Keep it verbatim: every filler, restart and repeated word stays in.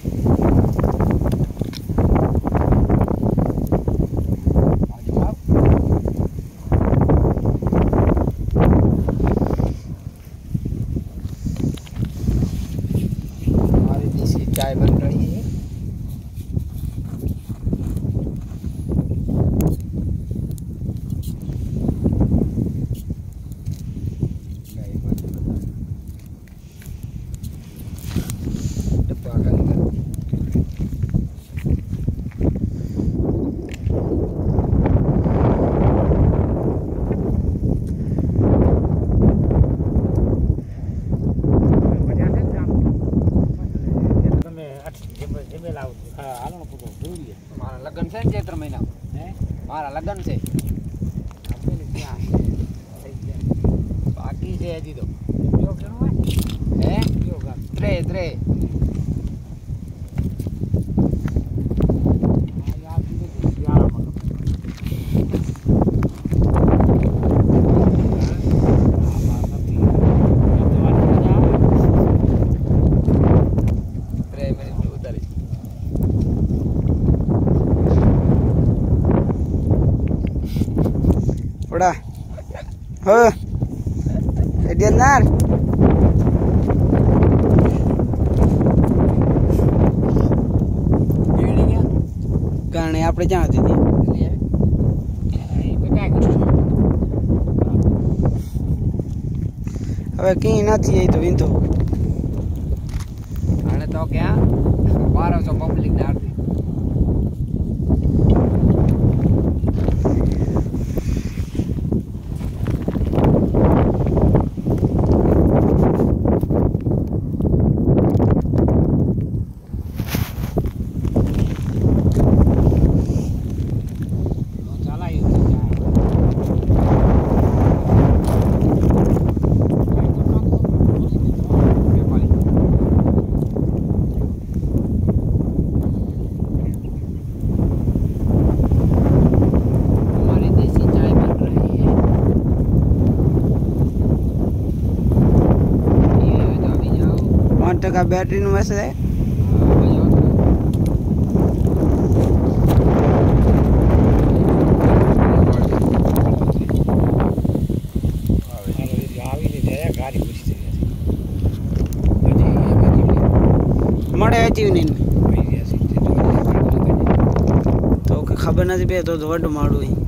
चाय बन रही है। डब्बा का मारा लगन से चैत्र महीना है मारा लगन से बाकी से हजी तो है त्रे त्रे Udah, huh, dia nar. गाने आपने जहाँ दे दिए अब कहीं ना थी यही तो इन तो आने तो क्या बारह सौ पब्लिक डाल दी टका बैटरी नु वैसे है मड़े जीवन तो खबर नहीं पे तो वड मारू ही